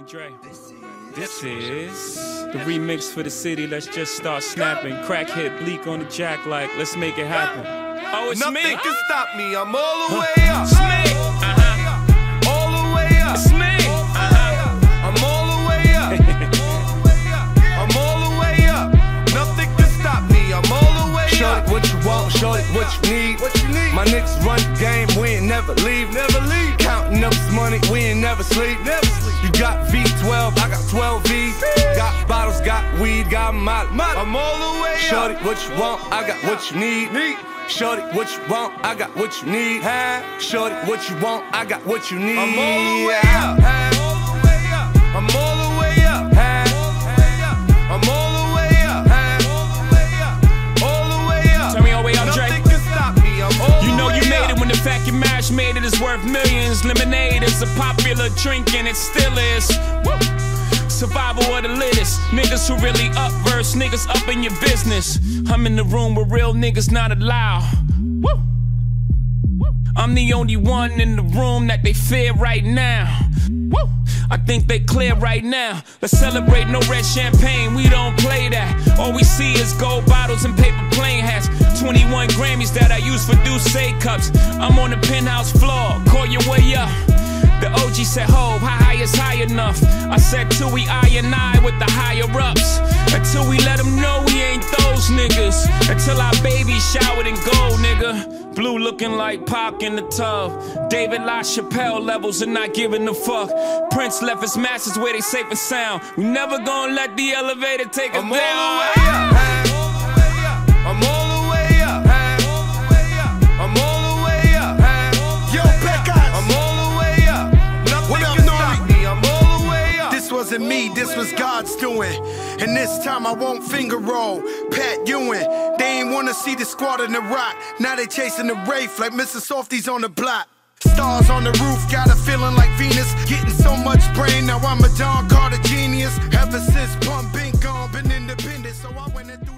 Dre. This is the remix for the city. Let's just start snapping. Crack hit Bleak on the jack like, let's make it happen. Oh, it's Nothing me. Nothing can stop me. I'm all the way up. It's me. All the way up. It's me. I'm all the way up. I'm all the way up. Nothing can stop me. I'm all the way up. Show it what you want. Show it what you need. My niggas run the game. We ain't never leave. Counting up this money. We ain't never sleep. You got V12. I got 12 V's. Got bottles. Got weed. Got molly. I'm all the way up. Show it what you want. I got what you need. Shorty, what you want? I got what you need. Shorty, what you want? I got what you need. I'm all the way up. I'm all the way up. I'm all the way up. All the way up. Turn me all the way up, Dre. Nothing can stop me. I'm all You know the you way made up. it when the fact you mashed made it is worth millions. Lemonade is a popular drink and it still is. Woo. Survival of the littest. Niggas who really up verse, niggas up in your business. I'm in the room where real niggas not allowed. Woo. I'm the only one in the room that they fear right now. Woo. I think they clear right now. Let's celebrate, no red champagne, we don't play that. All we see is gold bottles and paper plane hats. 21 Grammys that I use for Douce cups. I'm on the penthouse floor, call your way up. The OG said, ho, how high is high enough? I said, till we I with the higher ups. Until we let them know we ain't those niggas. Until our baby showered in gold, nigga. Blue looking like Pac in the tub. David LaChapelle levels and not giving a fuck. Prince left his masters where they safe and sound. We never gonna let the elevator take us down. I'm all the way up. I'm all the way up. I'm all the way up. Yo, Pecos. I'm all the way up. Nothing can stop me. I'm all the way up. This wasn't me, this was God's doing. And this time I won't finger roll. Pat Ewing, they ain't wanna see the squad in the rock. Now they chasing the Wraith like Mr. Softy's on the block. Stars on the roof, got a feeling like Venus. Getting so much brain, now I'm a John Carter genius. Ever since Pump been gone, been independent, so I went and threw